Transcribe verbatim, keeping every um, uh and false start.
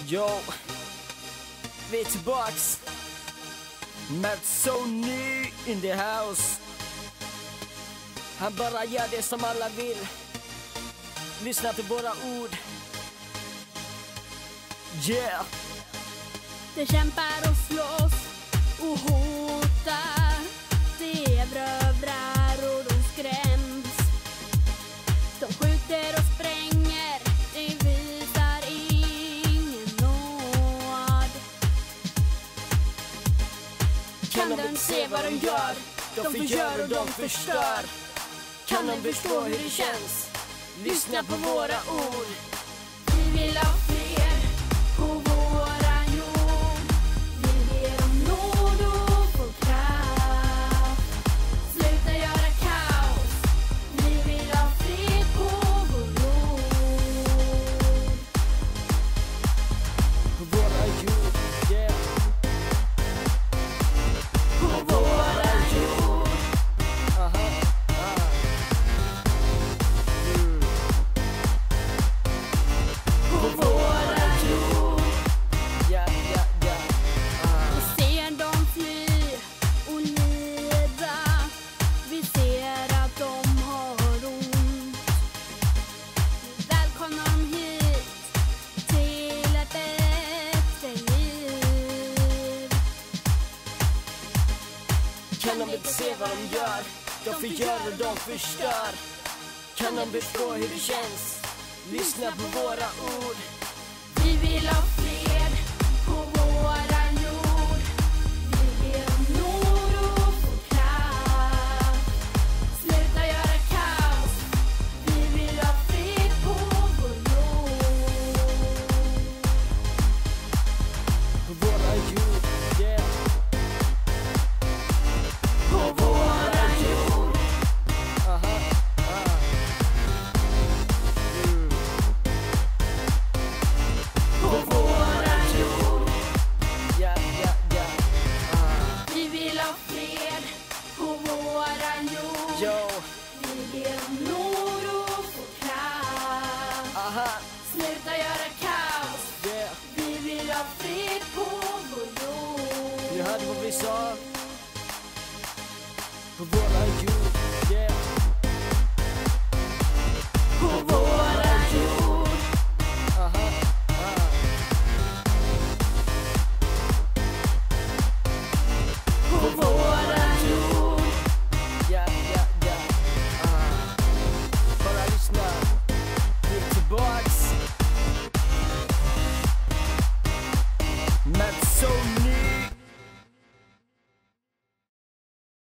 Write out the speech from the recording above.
Yo, vi är tillbaks med Sony in the house. Han bara gör det som alla vill. Lyssna till våra ord. Yeah. De kämpar och slåss och hotar. Det är brövrar och de skräms. De skjuter och spränger. De visar ingen nåd. Kan de inte se vad de gör? De förgör och de förstör. Kan de förstå hur det känns? Lyssna på våra ord. Vi vill ha fred på våran jord. Vi ber om nåd och få kraft. Sluta göra kaos. Vi vill ha fred på vår jord. På våra jord, yeah. På våran jord. Aha, aha. Mm. På våran jord. Ja, ja, ja. Ah. Vi ser dem fly och lida. Vi ser att de har ont. Välkomna dem hit till ett bättre liv. Kan de inte se vad de gör? De förgör och de förstör. Kan de förstå hur det känns? Lyssna på våra ord. Vi vill ha fred på våran jord. Vi ber om nåd och få kraft. Sluta göra kaos. Vi vill ha fred på vår jord. På våra jord, yeah. På våran jord. Aha, ah. Mm. På våran jord. Ja, ja, ja. Ah. Vi vill ha fred på våran jord. Yo, Vi ber om nåd och få kraft. aha, Sluta göra kaos. yeah. Vi vill ha fred på vår jord. Du hörde vad vi sa. På våra jord.